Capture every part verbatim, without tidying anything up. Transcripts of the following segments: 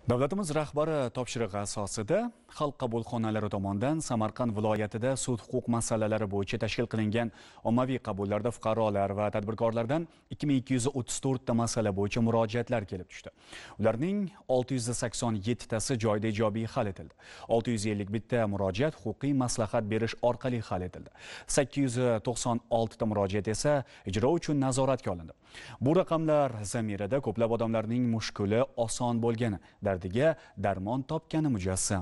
Davlatimiz rahbari topshirig'i asosida xalq qabulxonalari tomonidan Samarqand viloyatida sud huquq masalalari bo'yicha tashkil qilingan ommaviy qabullarda fuqarolar va tadbirkorlardan ikki ming ikki yuz o'ttiz to'rt ta masala bo'yicha murojaatlar kelib tushdi. Ularning olti yuz sakson yetti tasi joyida ijobiy hal etildi. olti yuz ellik bir ta murojaat huquqiy maslahat berish orqali hal etildi. sakkiz yuz to'qson olti ta murojaat esa ijro uchun nazoratga olindi. Bu raqamlar zamirida ko'plab odamlarning mushkuli oson bo'lgani, dardiga darmon topgani mujassam.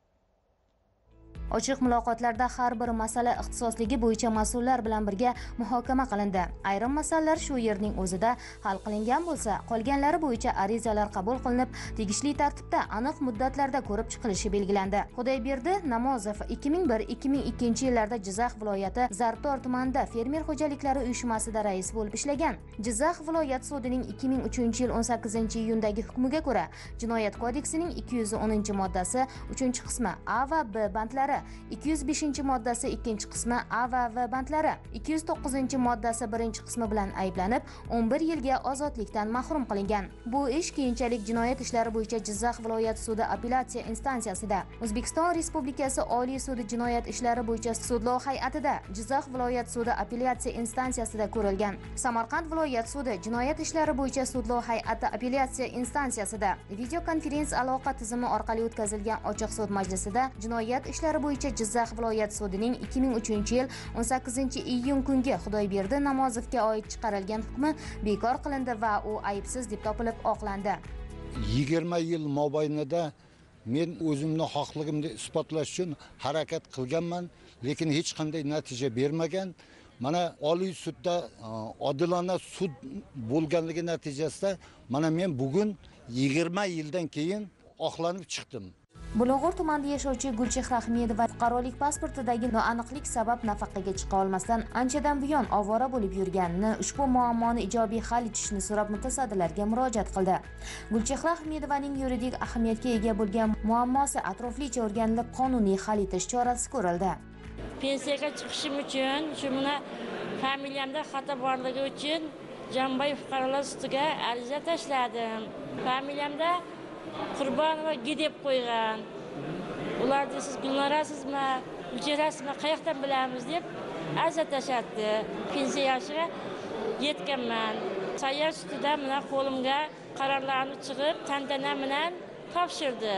Ochiq muloqotlarda har bir masala ixtisosligi bo'yicha mas'ullar bilan birga muhokama qilindi. Ayrim masalalar shu yerning o'zida hal qilingan bo'lsa, qolganlari bo'yicha arizalar qabul qilinib, tegishli tartibda aniq muddatlarda ko'rib chiqilishi belgilandi. Xudoyberdi Namozov ikki ming bir ikki ming ikkinchi yillarda Jizzax viloyati Zarbdor tumanida fermer xo'jaliklari uyushmasida rais bo'lib ishlagan. Jizzax viloyat sudining ikki ming uchinchi yil o'n sakkizinchi iyundagi hukmiga ko'ra, Jinoyat kodeksining ikki yuz o'ninchi moddasi uchinchi qismi A va B bandlari, ikki yuz beshinchi moddasi ikkinchi qismi A va V bandlari, ikki yuz to'qqizinchi moddasi birinchi qismi bilan ayblanib, o'n bir yilga ozodlikdan mahrum qilingan. Bu ish keyinchalik jinoyat ishlari bo'yicha Jizzax viloyat sudi apellyatsiya instansiyasida, O'zbekiston Respublikasi Oliy sudi jinoyat ishlari bo'yicha sudlov hay'atida, Jizzax viloyat sudi apellyatsiya instansiyasida ko'rilgan. Samarqand viloyat sudi jinoyat ishlari bo'yicha sudlov hay'ati apellyatsiya instansiyasida video konferens aloqa tizimi orqali o'tkazilgan ochiq sud majlisida jinoyat ishlari bo'yicha Jizzax viloyat sudining ikki ming uchinchi yil o'n sakkizinchi iyun kungi Xudoyberdi Namozovga oid chiqarilgan hukmi bekor qilindi va u aybsiz deb topilib oqlandi. yigirma yil mobaynida men o'zimni haqligimni isbotlash uchun harakat qilganman, lekin hech qanday natija bermagan. Mana Oliy sudda odilona sud bo'lganligi natijasida mana men bugun yigirma yildan keyin oqlanib chiqdim. Bulung'ur tumanida yashovchi Gulchehra Ahmedova fuqarolik pasportidagi noaniqlik sabab nafaqaga chiqa olmasdan anchadan buyon ovora bo'lib yurganini, ushbu muammoni ijobiy hal etishni so'rab mutasaddilarga murojaat qildi. Gulchehra Ahmedovaning yuridik ahamiyatga ega bo'lgan muammosi atroflicha o'rganilib, qonuniy hal etish chorasi ko'rildi. Pensiyaga chiqishim uchun, shu meni familiyamda xato borligi uchun Jambay fuqarolar sudiga ariza tashladim. Familiyamda Qurbonova G deb qo'ygan. Ular siz Gulnorasizmi, Gulchehrasizmi, qayoqdan bilamiz deb ariza tashlatdi. Pensiya yoshiga yetganman. Sayyor sudida mana qo'limga qarorlarni chiqib, tantana bilan topshirdi.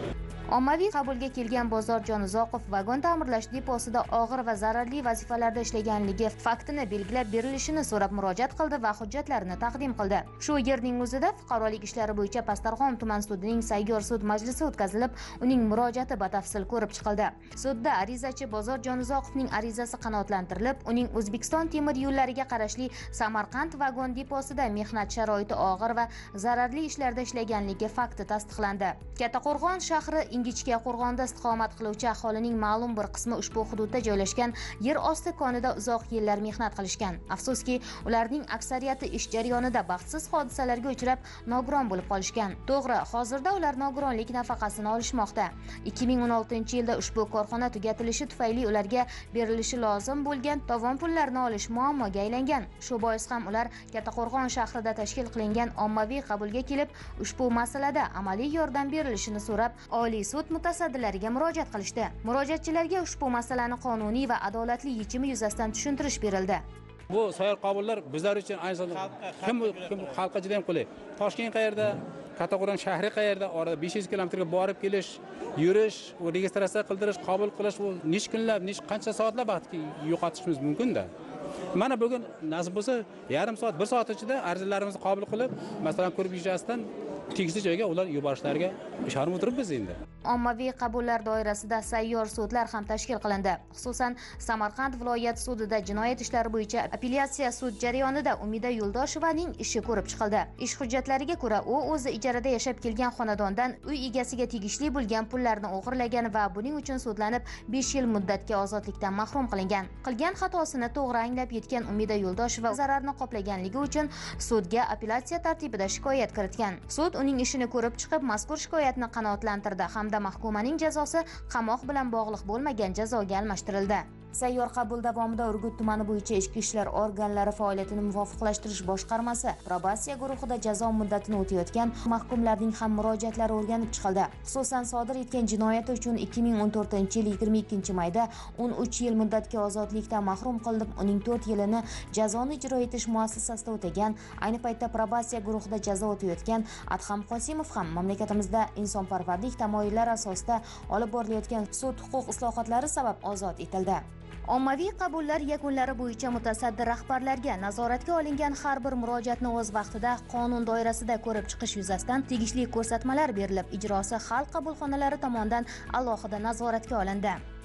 Ommaviy qabulga kelgan Bozor Jonizoqov vagon ta'mirlash deposida og'ir va zararli vazifalarda ishlaganligi faktini belgilab berilishini so'rab murojaat qildi va hujjatlarini taqdim qildi. Shu yerning o'zida fuqarolik ishlari bo'yicha Pastdarg'om tuman sudining sayyor sud majlisi o'tkazilib, uning murojaati batafsil ko'rib chiqildi. Sudda arizachi Bozor Jonizoqovning arizasi qanoatlantirilib, uning O'zbekiston temir yo'llariga qarashli Samarqand vagon deposida mehnat sharoiti og'ir va zararli ishlarda ishlaganligi fakti tasdiqlandi. Kattaqo'rg'on shahri Ingichka Qo'rg'onda istiqomat qiluvchi aholining ma'lum bir qismi ushbu hududda joylashgan yer osti konida uzoq yillar mehnat qilishgan. Afsuski, ularning aksariyati ish jarayonida baxtsiz hodisalarga uchrab, nogiron bo'lib qolishgan. To'g'ri, hozirda ular nogironlik nafaqasini olishmoqda. ikki ming o'n oltinchi yilda ushbu korxona tugatilishi tufayli ularga berilishi lozim bo'lgan tovon pullarni olish muammoga aylangan. Shu bois ham ular Kattaqo'rg'on shahrida tashkil qilingan ommaviy qabulga kelib, ushbu masalada amaliy yordam berilishini so'rab, Oliy sud mutasaddilariga murojaat qilishdi. Murojaatchilarga ushbu masalani qonuniy va adolatli yechimi yuzasidan tushuntirish berildi. Bu sayyor qabullar bizlar uchun ayniqsa kim xalqqa juda ham qulay. Toshkent qayerda, Kattaqo'rg'on shahri qayerda, orada besh yuz kilometrga borib kelish, yurish, registratsiya qildirish, qabul qilish, bu necha kunlab, necha qancha soatlar vaqt yo'qotishimiz mumkin-da. Mana bugun nasib bo'lsa, yarim soat, bir soat ichida arizalarimizni qabul qilib, masalan, ko'rib yuzasidan tegishli joyga ular yuborishlariga ishonib o'tiribmiz endi. Ommaviy qabullar doirasida sayyor sudlar ham tashkil qilindi. Xususan, Samarqand viloyat sudida jinoyat ishlari bo'yicha apellyatsiya sud jarayonida Umida Yo'ldoshevaning ishi ko'rib chiqildi. Ish hujjatlariga ko'ra, u o'zi ijarada yashab kelgan xonadondan uy egasiga tegishli bo'lgan pullarni o'g'irlagan va buning uchun sudlanib besh yil muddatga ozodlikdan mahrum qilingan. Qilgan xatosini to'g'ri anglab yetgan Umida Yo'ldosheva zararni qoplaganligi uchun sudga apellyatsiya tartibida shikoyat kiritgan. Sud uning ishini ko'rib chiqib, mazkur shikoyatni qanoatlantirdi hamda mahkumaning jazosi qamoq bilan bog'liq bo'lmagan jazoga almashtirildi. Sayyor qabul davomida Urgut tumani bo'yicha ichki ishlar organlari faoliyatini muvofiqlashtirish boshqarmasi probatsiya guruhida jazo muddatini o'tayotgan mahkumlarning ham murojaatlari o'rganib chiqildi. Xususan, sodir etgan jinoyati uchun ikki ming o'n to'rtinchi yil yigirma ikkinchi mayda o'n uch yil muddatga ozodlikdan mahrum qilib, uning to'rt yilini jazoni ijro etish muassasasida o'tagan, ayni paytda probatsiya guruhida jazo o'tayotgan Adham Qosimov ham mamlakatimizda insonparvarlik tamoyillari asosida olib borilayotgan sud-huquq islohotlari sabab ozod etildi. Ommaviy qabullar yakunlari bo'yicha mutasaddi rahbarlarga nazoratga olingan har bir murojaatni o'z vaqtida qonun doirasida ko'rib chiqish yuzasidan tegishli ko'rsatmalar berilib, ijrosi xalq qabulxonalari tomonidan alohida nazoratga olindi.